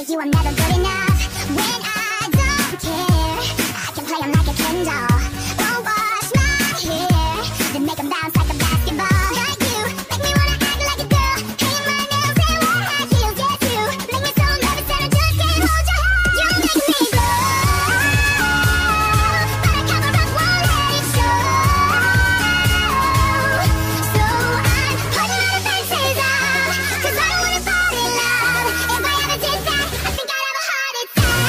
with you I'm never good enough. When I don't care, I can play 'em like a Ken doll. Won't wash my hair, then make 'em bounce like a basketball. Like you, make me wanna act like a girl. Paint my nails and wear high heels. Yes, you make me so nervous that I just can't hold your hand. You make me glow, but I cover up, won't let it show. So I'm putting all the fences up, 'cause I don't wanna fall in love. If I ever did that, I think I'd have a heart attack.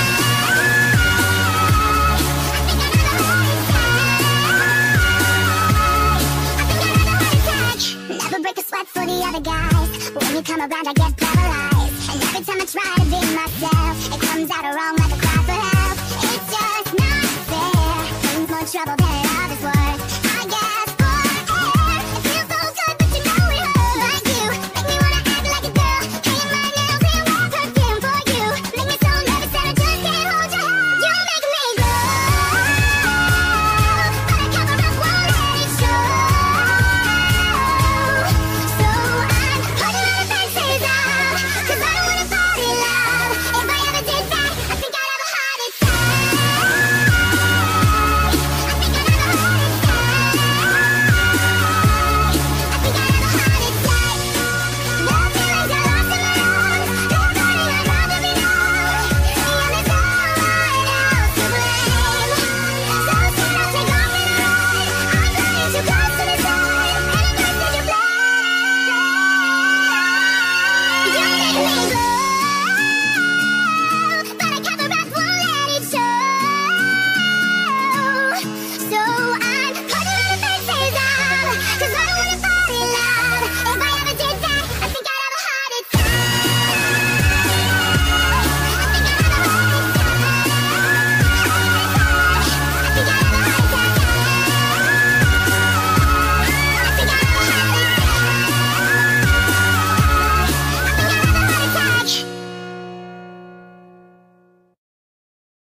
Never break a sweat for the other guys, but when you come around I get paralyzed. And every time I try to be myself, it comes out wrong